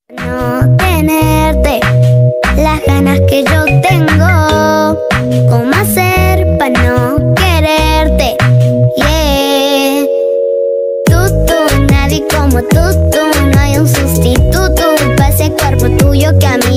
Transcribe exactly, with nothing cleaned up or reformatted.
No tenerte las ganas que yo tengo. ¿Cómo hacer para no quererte? Yeah. Tú, tú, nadie como tú, tú. No hay un sustituto para ese cuerpo tuyo que a mí